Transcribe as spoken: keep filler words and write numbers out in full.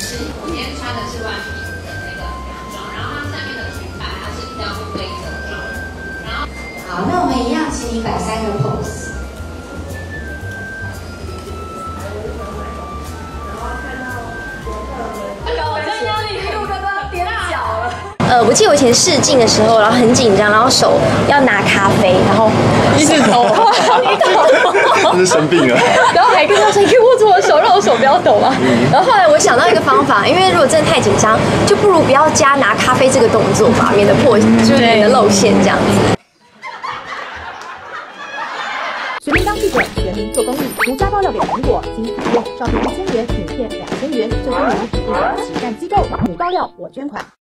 是我今天穿的是 one piece 的那个洋装，然后它下面的裙摆它是比较不规则状。然后， 好，那我们一样，请你摆三个 pose。 呃，我记得我以前试镜的时候，然后很紧张，然后手要拿咖啡，然后一直抖，一直抖， 这是生病了。 然后还跟他说：“你可以握住我的手，让我手不要抖嘛。”然后后来我想到一个方法，因为如果真的太紧张，就不如不要加拿咖啡这个动作吧，免得破，就是免得露馅这样子。 全民当记者，全民做公益，独家爆料给苹果，经采用，照片一千元，影片两千元，就等于指定慈善机构，你爆料我捐款。